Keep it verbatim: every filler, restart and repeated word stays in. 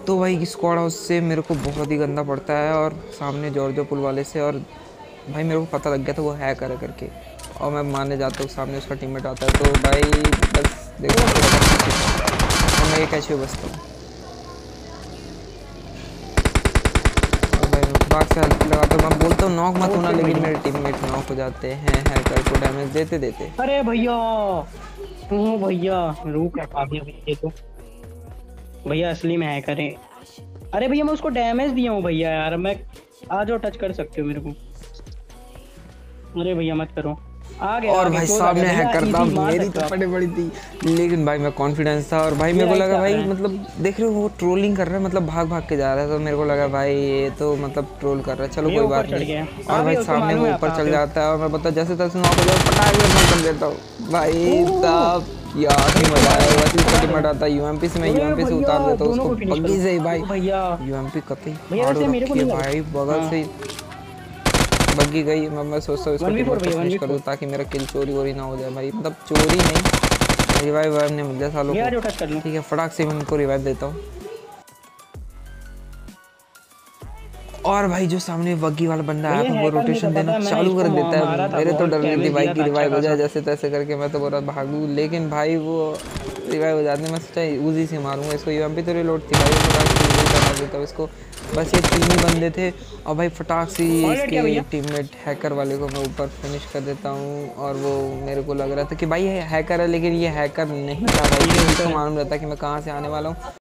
तो भाई squad house से मेरे को बहुत ही गंदा पड़ता है और सामने जॉर्जो पुल वाले से, और भाई मेरे को पता लग गया था वो हैकर है करके, और मैं मारने जाता हूँ सामने उसका टीममेट आता है, तो भाई बस देखो और मैं ये कैसे बचता हूँ। और भाई मैं बाग से हेल्प लगाता हूँ, मैं बोलता हूँ नॉक मत होना, लेकिन मेरे टीममेट नॉक हो जाते हैं हैकर को डैमेज देते देते। अरे भैया, ओ भैया रुक रखा दिया भैया, तो भैया असली में हैकर है। अरे भैया मैं उसको डैमेज दिया हूँ भैया यार, मैं आ जाओ टच कर सकते हो मेरे को। अरे भैया मत करो, आ गया आ और गया भाई क्लोज आ गया सामने भैया, हैकर था, इजी मार मेरी सकते तो हो आप। फटे पड़ी थी, लेकिन भाई मैं कॉन्फिडेंस था, और भाई ये मेरे को राइट से लगा आ भाई रहे हैं। मतलब देख रहे हो वो ट्रोलिंग कर रहा है, मतलब भाग भाग के जा रहा है, तो मेरे को लगा भाई ये तो मतलब ट्रोल कर रहा है, चलो भैया कोई ऊपर बात चढ़ नहीं। गया। और हाँ भाई भैया उसको सामने मालूम वो है आप ऊपर कहाँ चल पे हो। जाता है और मैं पता जैसे तैसे नॉक हो जाए पटाख में कर देता हूँ भाई ओह साहब। यार भाई ही इसको मजा मार आया, दे, वैसे इसको इसका मार दे। टीममेट आता है यूएमपी से, मैं अरे यूएमपी से भैया उतार देता हूँ दोनों उसको को फिनिश बग्गी करो। से ही भाई। ओ भैया, यूएमपी कतई भैया हार्ड हो वैसे मेरे को रखी है नहीं लग भाई, बगल हाँ। से बग्गी गई। मैं मैं सोचता हूँ इसको वन वी फोर टीममेट को भैया, वन फिनिश वी कर दूँ फोर ताकि मेरा किल चोरी वोरी ना हो जाए भाई, मतलब चोरी नहीं, रिवाइव वाइव नहीं मिल जाए सालों भैया को। आ जाओ टच कर लो। ठीक है फटाक से मैं उनको रिवाइव देता हूँ। और भाई जो सामने बग्गी वाला बंदा आया भैया था वो हैकर नहीं था रोटेशन देना पता, मैंने चालू इसको कर मा, देता मारा है, था, मेरे तो बहुत डर रही थी डैमेज भाई दिया की था अच्छा रिवाइव हो जाए खासा। जैसे तैसे करके, मैं तो बोला भागू, लेकिन भाई वो रिवाइव हो जाते मैं सोचा उजी से मारूंगा इसको, यूएमपी तो रिलोड थी भाई, फटाक से उजी से मार देता हूँ इसको। बस ये तीन ही बंदे थे, और भाई फटाक से और रेड इसके क्या भैया। टीममेट हैकर वाले को मैं ऊपर फिनिश कर देता हूँ, और वो मेरे को लग रहा था कि भाई ये हैकर है, लेकिन ये हैकर नहीं था भाई, ये क्योंकि इसको ऊपर है। मालूम रहता कि मैं कहाँ से आने वाला हूँ।